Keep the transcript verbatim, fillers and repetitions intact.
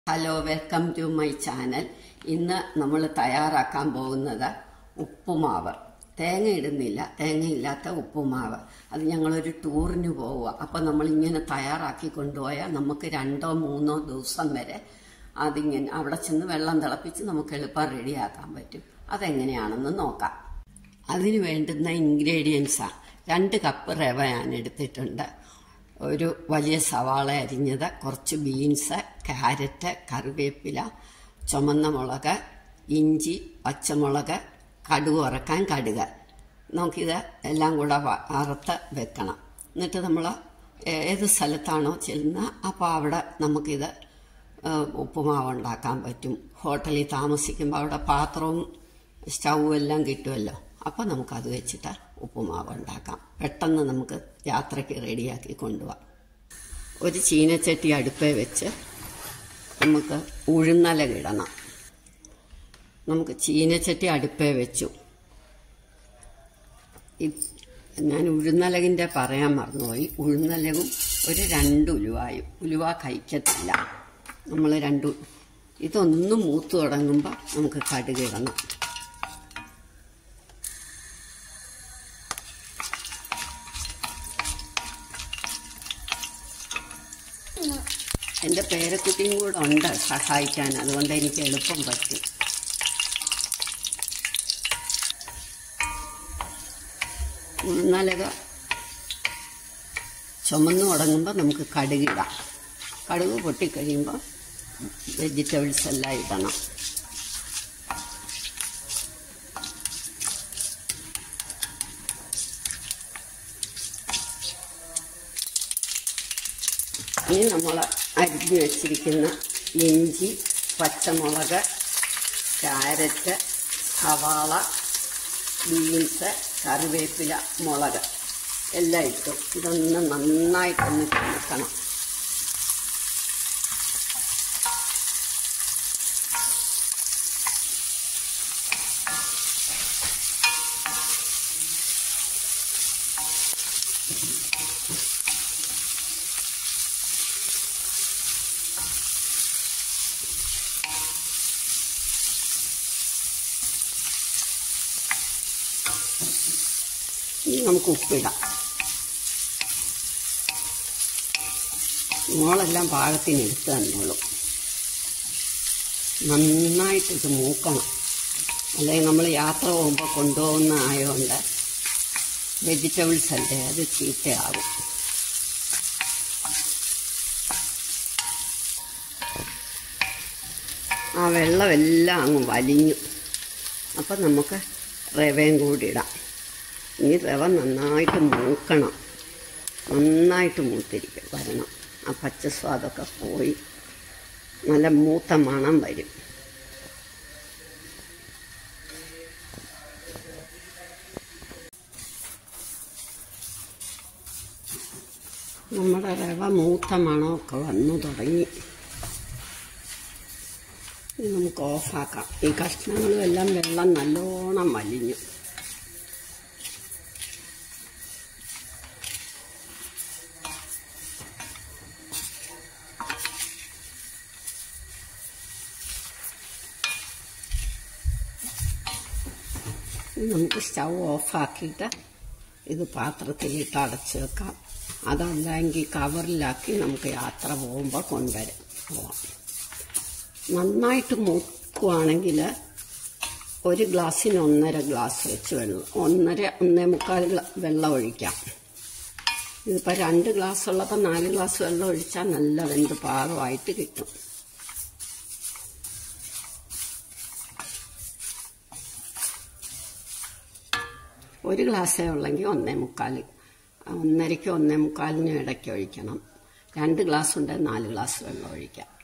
Hello, welcome to my channel. ഇന്ന് നമ്മൾ തയ്യാറാക്കാൻ പോകുന്നത് ഉപ്പുമാവ്. തേങ്ങ ഇടുന്നില്ല, തേങ്ങയില്ലാത്ത ഉപ്പുമാവ്. അത് ഞങ്ങളൊരു ടൂറിന് പോവുക. അപ്പം നമ്മളിങ്ങനെ തയ്യാറാക്കി കൊണ്ടുപോയാൽ നമുക്ക് രണ്ടോ മൂന്നോ ദിവസം വരെ അതിങ്ങനെ അവിടെ ചെന്ന് വെള്ളം തിളപ്പിച്ച് നമുക്ക് എളുപ്പം റെഡിയാക്കാൻ പറ്റും. അതെങ്ങനെയാണെന്ന് നോക്കാം. അതിന് വേണ്ടുന്ന ഇൻഗ്രീഡിയൻസാണ് രണ്ട് കപ്പ് റവ ഞാൻ എടുത്തിട്ടുണ്ട്, ഒരു വലിയ സവാള അരിഞ്ഞത്, കുറച്ച് ബീൻസ്, ക്യാരറ്റ്, കറിവേപ്പില, ചുമന്ന മുളക്, ഇഞ്ചി, പച്ചമുളക്, കടുക് വറക്കാൻ കടുക്. നമുക്കിത് എല്ലാം കൂടെ വറുത്ത് വെക്കണം. എന്നിട്ട് നമ്മൾ ഏത് സ്ഥലത്താണോ ചെല്ലുന്നത് അപ്പോൾ അവിടെ നമുക്കിത് ഉപ്പുമാവ് ഉണ്ടാക്കാൻ പറ്റും. ഹോട്ടലിൽ താമസിക്കുമ്പോൾ അവിടെ പാത്രവും സ്റ്റൗവും എല്ലാം കിട്ടുമല്ലോ. അപ്പോൾ നമുക്കത് വെച്ചിട്ട് ഉപ്പുമാവ് ഉണ്ടാക്കാം. പെട്ടെന്ന് നമുക്ക് യാത്രയ്ക്ക് റെഡിയാക്കി കൊണ്ടുപോകാം. ഒരു ചീനച്ചട്ടി അടുപ്പേ വെച്ച് നമുക്ക് ഉഴുന്നലക ഇടണം. നമുക്ക് ചീനച്ചട്ടി അടുപ്പേ വെച്ചു. ഞാൻ ഉഴുന്നലകിൻ്റെ പറയാൻ മറന്നുപോയി. ഉഴുന്നലകും ഒരു രണ്ട് ഉലുവായും. ഉലുവ കഴിക്കത്തില്ല നമ്മൾ. രണ്ട് ഇതൊന്ന് മൂത്ത് തുടങ്ങുമ്പോൾ നമുക്ക് കടുക് ഇടണം. എൻ്റെ പേരക്കുട്ടിയും കൂടെ ഉണ്ട് സഹായിക്കാൻ, അതുകൊണ്ട് എനിക്ക് എളുപ്പം പറ്റും. ഉഴുന്നലക ചുമന്ന് തുടങ്ങുമ്പോൾ നമുക്ക് കടുകിടാം. കടുക് പൊട്ടിക്കഴിയുമ്പോൾ വെജിറ്റബിൾസ് എല്ലാം ഇടണം. ഇനി നമ്മൾ അരിഞ്ഞു വെച്ചിരിക്കുന്ന ഇഞ്ചി, പച്ചമുളക്, ക്യാരറ്റ്, സവാള, ബീൻസ്, കറിവേപ്പില, മുളക് എല്ലാം ഇട്ടു. ഇതൊന്ന് നന്നായിട്ടൊന്ന് ചുമക്കണം. ഇനി നമുക്ക് ഉപ്പിടാം. മോളെല്ലാം പാകത്തിന് എടുത്ത് തന്നോളൂ. നന്നായിട്ടിത് മൂക്കണം, അല്ലെങ്കിൽ നമ്മൾ യാത്ര പോകുമ്പോൾ കൊണ്ടുപോകുന്ന ആയതുകൊണ്ട് വെജിറ്റബിൾസ് അല്ലേ, അത് ചീത്തയാകും. ആ വെള്ളമെല്ലാം അങ്ങ് വലിഞ്ഞു. അപ്പം നമുക്ക് റവയും കൂടി ഇടാം. ഇനി റവ നന്നായിട്ട് മൂക്കണം, നന്നായിട്ട് മൂത്തിരിക്കും വരണം. ആ പച്ചസ്വാദൊക്കെ പോയി നല്ല മൂത്ത മണം വരും. നമ്മുടെ റവ മൂത്ത മണമൊക്കെ വന്നു തുടങ്ങി. ഇനി നമുക്ക് ഓഫാക്കാം. ഈ കഷ്ണങ്ങളും എല്ലാം വെള്ളം നല്ലോണം വലിഞ്ഞു. നമുക്ക് സ്റ്റൗ ഓഫാക്കിയിട്ട് ഇത് പാത്രത്തിലിട്ട് അടച്ച് വെക്കാം. അതല്ലെങ്കിൽ കവറിലാക്കി നമുക്ക് യാത്ര പോകുമ്പോൾ കൊണ്ടുവരാം പോവാം. നന്നായിട്ട് മൂക്കുകയാണെങ്കിൽ ഒരു ഗ്ലാസ്സിന് ഒന്നര ഗ്ലാസ് വെച്ച് വെള്ളം, ഒന്നര ഒന്നേ മുക്കാൽ വെള്ളം ഒഴിക്കാം. ഇതിപ്പോൾ രണ്ട് ഗ്ലാസ് ഉള്ളപ്പോൾ നാല് ഗ്ലാസ് വെള്ളം ഒഴിച്ചാൽ നല്ല വെന്ത് പാകമായിട്ട് കിട്ടും. ഒരു ഗ്ലാസ്സേ ഉള്ളെങ്കിൽ ഒന്നേ മുക്കാൽ, ഒന്നരയ്ക്ക് ഒന്നേ മുക്കാലിനും ഇടയ്ക്ക് ഒഴിക്കണം. രണ്ട് ഗ്ലാസ് ഉണ്ടെങ്കിൽ നാല് ഗ്ലാസ് വെള്ളം ഒഴിക്കാം.